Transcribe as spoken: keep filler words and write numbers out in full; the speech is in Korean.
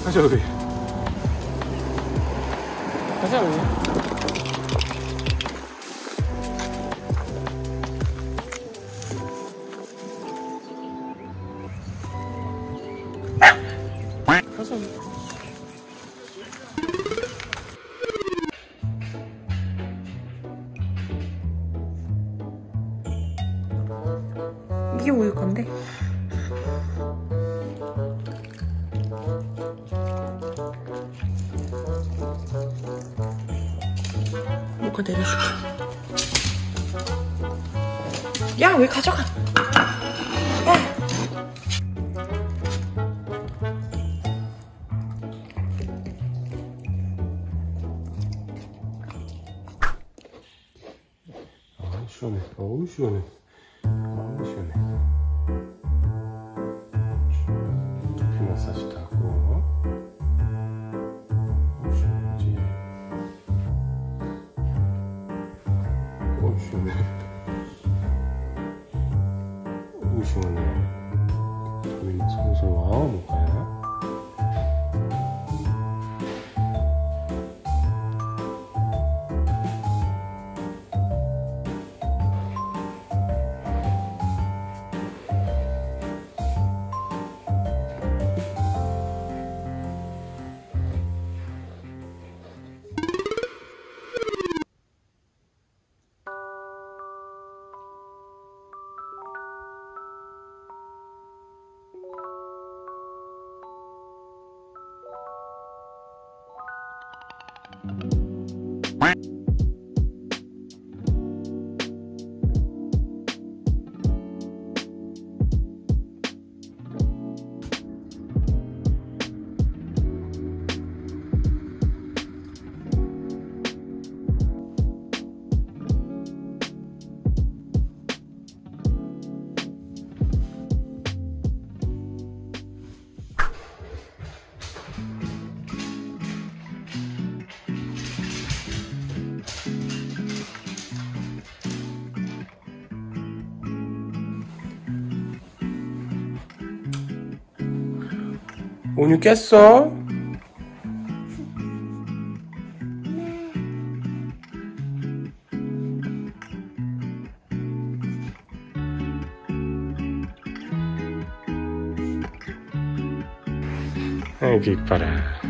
가자 우리. 가자 우리. 가자 우리. 이게 우유 건데? 뭐가 내려줄게. 야, 왜 가져가? 야! 아, 시원해. 어우, 시원해. 어우, 시원해. 두피 마사지도 하고. 어우, 시원하지. 어우, 시원해. 어우, 시원해. 두피 막 솔솔 와, 뭔가야? 온유 깼어? 아이고 이뻐라.